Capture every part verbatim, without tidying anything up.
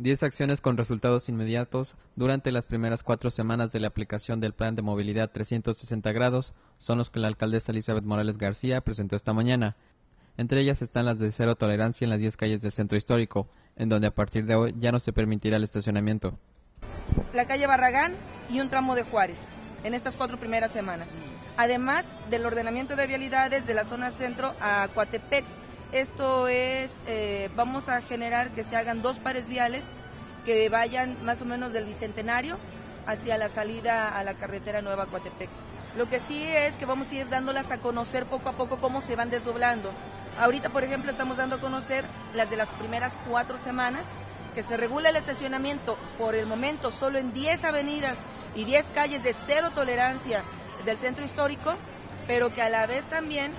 diez acciones con resultados inmediatos durante las primeras cuatro semanas de la aplicación del Plan de Movilidad trescientos sesenta grados son los que la alcaldesa Elizabeth Morales García presentó esta mañana. Entre ellas están las de cero tolerancia en las diez calles del centro histórico, en donde a partir de hoy ya no se permitirá el estacionamiento. La calle Barragán y un tramo de Juárez, en estas cuatro primeras semanas. Además del ordenamiento de vialidades de la zona centro a Coatepec. Esto es, eh, vamos a generar que se hagan dos pares viales que vayan más o menos del Bicentenario hacia la salida a la carretera Nueva Coatepec. Lo que sí es que vamos a ir dándolas a conocer poco a poco cómo se van desdoblando. Ahorita, por ejemplo, estamos dando a conocer las de las primeras cuatro semanas, que se regula el estacionamiento por el momento solo en diez avenidas y diez calles de cero tolerancia del centro histórico, pero que a la vez también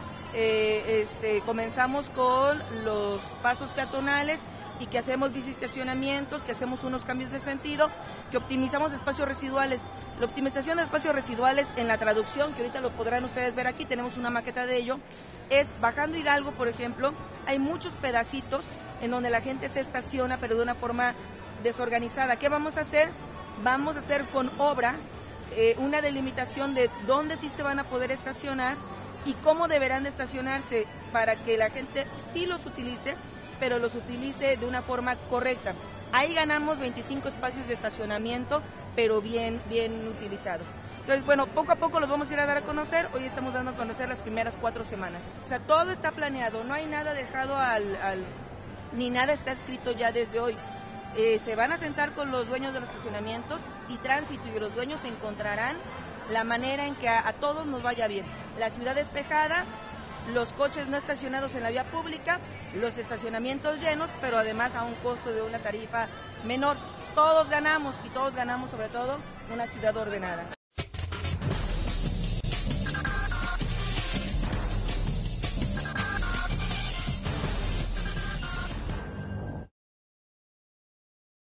eh, este, comenzamos con los pasos peatonales y que hacemos biciestacionamientos, que hacemos unos cambios de sentido, que optimizamos espacios residuales. La optimización de espacios residuales en la traducción, que ahorita lo podrán ustedes ver aquí, tenemos una maqueta de ello, es bajando Hidalgo, por ejemplo, hay muchos pedacitos en donde la gente se estaciona, pero de una forma desorganizada. ¿Qué vamos a hacer? Vamos a hacer con obra eh, una delimitación de dónde sí se van a poder estacionar y cómo deberán de estacionarse para que la gente sí los utilice, pero los utilice de una forma correcta. Ahí ganamos veinticinco espacios de estacionamiento, pero bien, bien utilizados. Entonces, bueno, poco a poco los vamos a ir a dar a conocer. Hoy estamos dando a conocer las primeras cuatro semanas. O sea, todo está planeado, no hay nada dejado al, al ni nada está escrito ya desde hoy. Eh, se van a sentar con los dueños de los estacionamientos y tránsito, y los dueños encontrarán la manera en que a, a todos nos vaya bien. La ciudad despejada, los coches no estacionados en la vía pública, los estacionamientos llenos, pero además a un costo de una tarifa menor. Todos ganamos, y todos ganamos sobre todo una ciudad ordenada.